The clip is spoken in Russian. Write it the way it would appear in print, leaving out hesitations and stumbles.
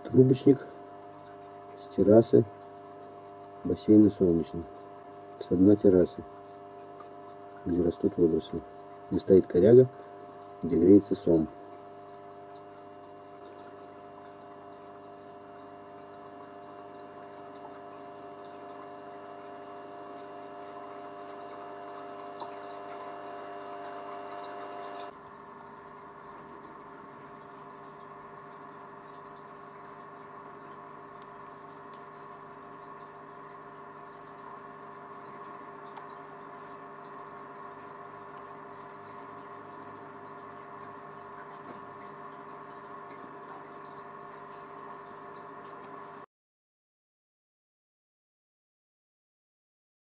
Трубочник с террасы бассейна Солнечный. С дна террасы, где растут водоросли. Где стоит коряга, где греется сом.